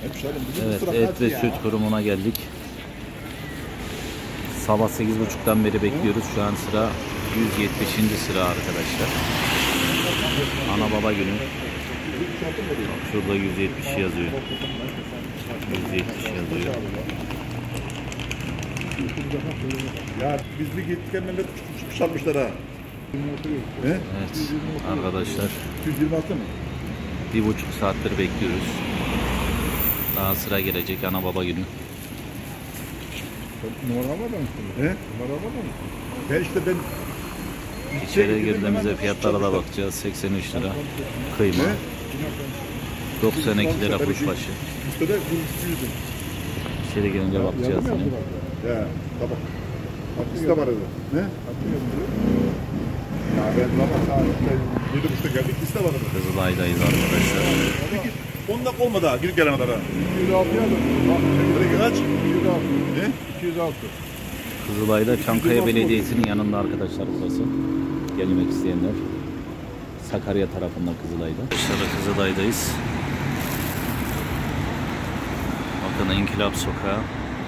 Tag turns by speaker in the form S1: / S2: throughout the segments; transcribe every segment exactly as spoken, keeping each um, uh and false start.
S1: Evet, et ve süt kurumuna geldik. Sabah sekiz buçuktan beri bekliyoruz. Şu an sıra yüz yetmişinci sıra arkadaşlar. Ana baba günü. Şurada yüz yetmiş yazıyor. yüz yetmiş yazıyor.
S2: Ya biz bir gittik hemen de çıkmış almışlar ha.
S1: Evet arkadaşlar.
S2: yüz yirmi altı mı?
S1: Bir buçuk saattir bekliyoruz. Daha sıra gelecek ana baba günü.
S2: Numara var mı? He? Numara var mı? Ben işte ben
S1: İçeri girdiğimizde fiyatlara da bakacağız. seksen üç lira kıyma. doksan iki lira kuşbaşı. İçeri girince bakacağız yine.
S2: Ya tamam. Liste var orada. Ne? Ya ben zaman saat yedi buçukta geldik, liste var orada.
S1: Kızılay'dayız arkadaşlar.
S2: on dakika olmadı ha, girip gelene kadar ha. iki yüz altı yazdım. Kaç? iki yüz altı. Ne? iki yüz altı.
S1: Kızılay'da Çankaya Belediyesi'nin yanında arkadaşlar burası. Gelmek isteyenler. Sakarya tarafında Kızılay'da. Arkadaşlar Kızılay'dayız. Bakın İnkılap Sokağı.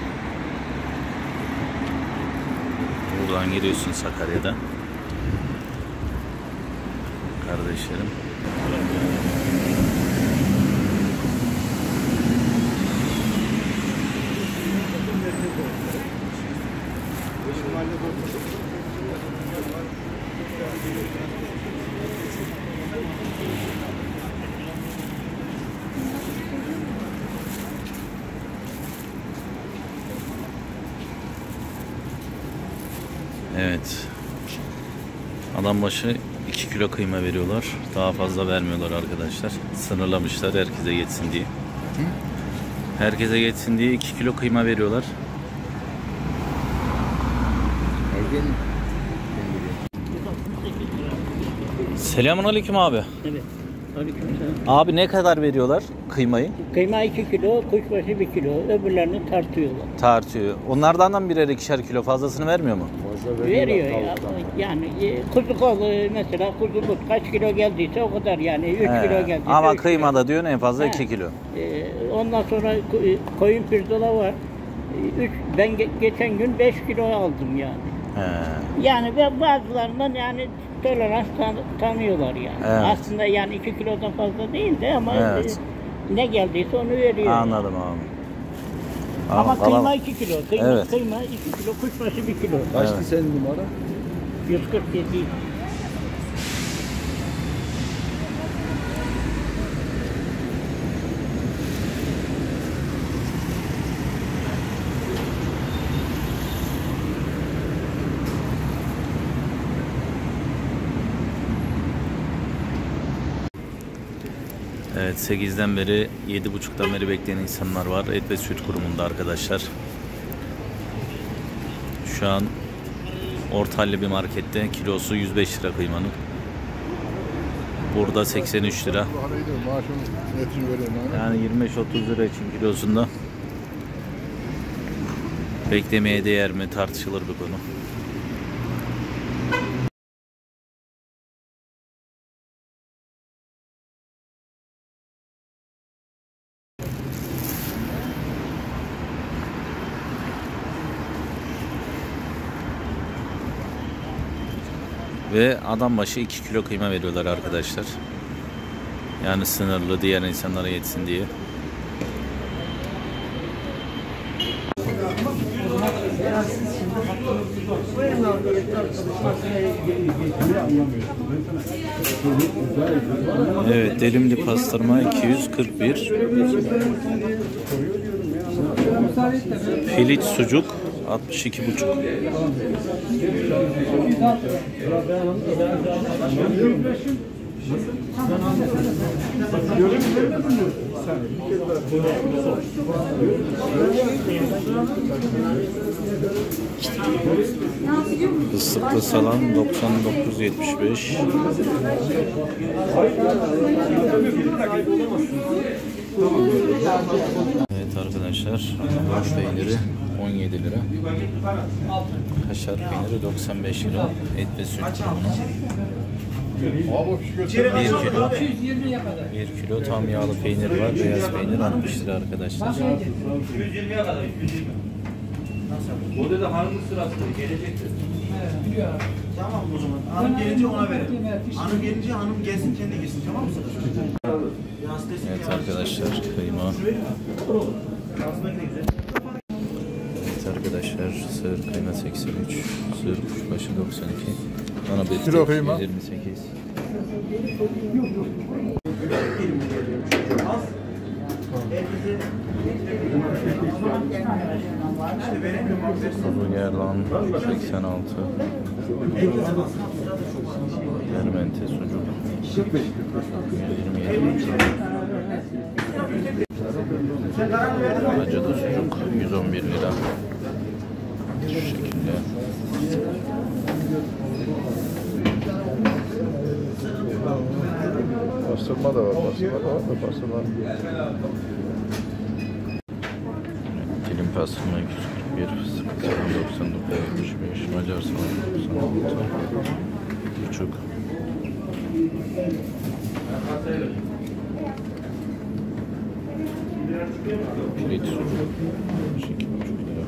S1: Buradan giriyorsun Sakarya'da. Kardeşlerim. Evet. Adam başı iki kilo kıyma veriyorlar. Daha fazla vermiyorlar arkadaşlar. Sınırlamışlar herkese yetsin diye. Herkese yetsin diye iki kilo kıyma veriyorlar. Selamünaleyküm abi.
S3: Evet. Aleykümselam.
S1: Abi ne kadar veriyorlar kıymayı?
S3: Kıyma iki kilo, kuşbaşı bir kilo. Öbürlerini tartıyorlar.
S1: Tartıyor. Onlardan da birer ikişer kilo fazlasını vermiyor mu?
S3: Veriyor ya. Yani e, kuzu kolu mesela kuzu but kaç kilo geldiyse o kadar yani. üç
S1: He.
S3: kilo geldiyse
S1: Ama
S3: üç
S1: kıymada
S3: kilo.
S1: diyorsun en fazla
S3: He.
S1: iki kilo.
S3: E, ondan sonra ko- koyun pirzola var. E, üç, ben ge- geçen gün beş kilo aldım yani.
S1: He.
S3: Yani ve bazılarından yani tolerans tan- tanıyorlar yani.
S1: Evet.
S3: Aslında yani iki kilodan fazla değil de ama
S1: Evet.
S3: e, ne geldiyse onu veriyor.
S1: Anladım abi.
S3: Ama
S1: Tamam,
S3: kıyma
S1: tamam.
S3: iki kilo. Kıyma,
S1: Evet.
S3: kıyma iki kilo, kuşbaşı bir kilo.
S1: Kaçtı
S2: Evet. Senin numara?
S3: yüz kırk yedi.
S1: Evet, sekizden beri yedi buçuktan beri bekleyen insanlar var. Et ve süt kurumunda arkadaşlar. Şu an orta halli bir markette kilosu yüz beş lira kıymanın. Burada seksen üç lira. Yani yirmi beş otuz lira için kilosunda. Beklemeye değer mi tartışılır bir konu. Ve adam başı iki kilo kıyma veriyorlar arkadaşlar. Yani sınırlı, diğer insanlara yetsin diye. Evet, dilimli pastırma iki yüz kırk bir. Piliç sucuk altmış iki buçuk. Fıstıklı salam doksan dokuz yetmiş beş. Evet arkadaşlar, boş peyniri on yedi lira. Kaşar peyniri doksan beş lira. Et ve süt kurumuna. bir kilo. bir kilo tam yağlı peynir var. Beyaz peynir altmış lira arkadaşlar.
S4: yüz yirmiye kadar. yüz yirmi. Orada da hanım sırası gelecektir.
S5: Tamam o zaman. Hanım gelince ona verelim. Hanım gelince hanım gelsin kendi gitsin, tamam mı?
S1: Evet arkadaşlar, kıyma. Evet arkadaşlar, sığır kıyma seksen üç, sığır kuşbaşı doksan iki, dana beti
S2: Kilo kıyma.
S1: yüz yirmi sekiz. Kuzu gerdan seksen altı, Ermente sucuk yüz yirmi yedi, acılı sucuk yüz on bir lira. Şu şekilde.
S2: Pastırma da var, pastırma da var da pastırma.
S1: Dilim pastırma iki yüz kırk bir, sıkıntı doksan dokuz altmış beş, Macar soğan doksan altı, buçuk. Pirinç sucuk iki buçuk lira.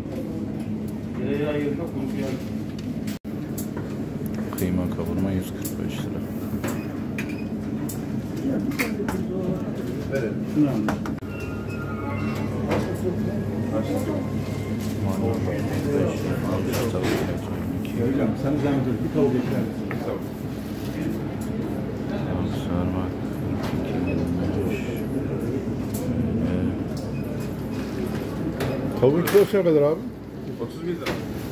S1: Kıyma kavurma yüz kırk beş lira.
S2: Sen zahmet et, bir tavuk ekler misin?
S1: Sarma
S2: Tavuğun kilosu ne kadar abi? otuz bin lira.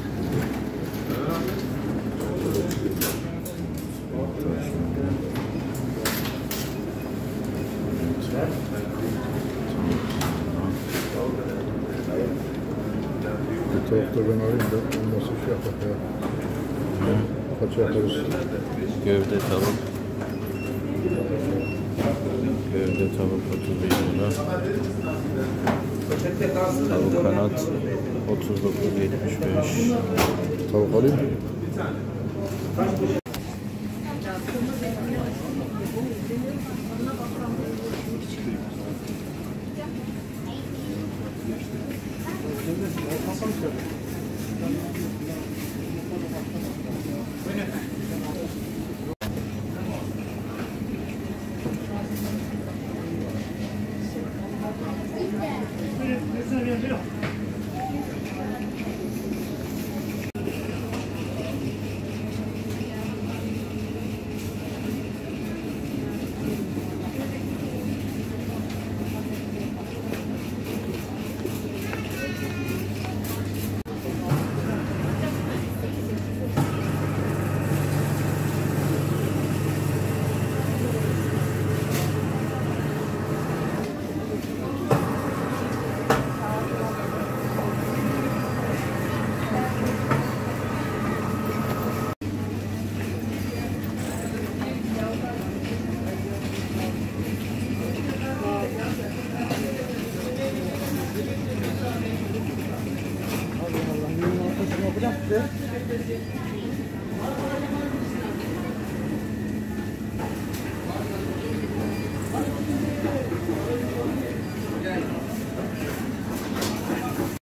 S2: Bu tavukta ben alayım da olması şey yapar ya. Kaç yaparız?
S1: gövde tavuk. Gövde tavuk otuz bir lira. Tavuk kanat otuz dokuz yetmiş beş.
S2: Tavuk alayım mı?